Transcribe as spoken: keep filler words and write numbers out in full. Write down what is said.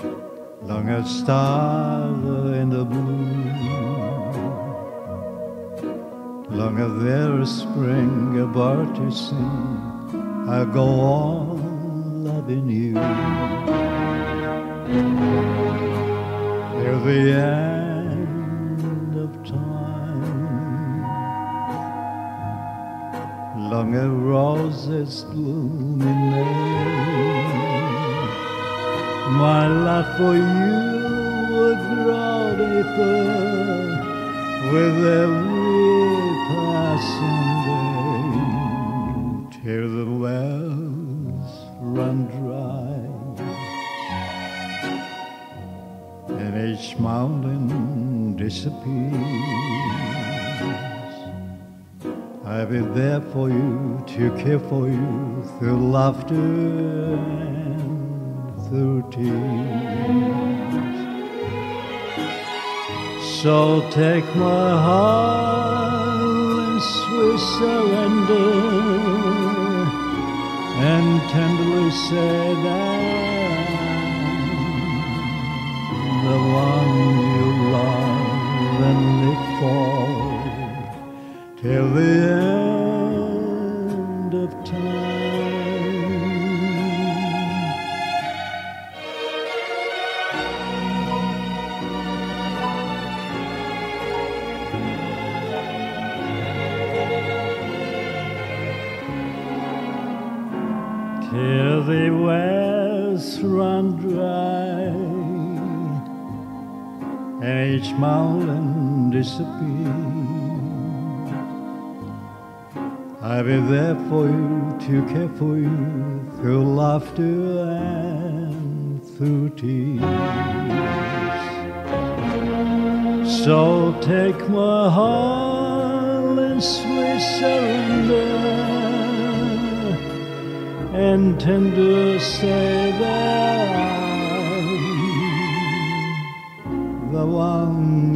long as stars in the blue, long as there is spring a bird to sing, I'll go on loving you till the end of time, long as roses bloom in May. My love for you will grow deeper with every passing day, till the wells run dry and each mountain disappears. I'll be there for you, to care for you through laughter and through tears. So take my heart in sweet surrender and tenderly say that the one you love and live for till the end of time. Till the wells run dry and each mountain disappears, I'll be there for you, to care for you through laughter and through tears. So take my heart in sweet surrender and tender say that I'm the one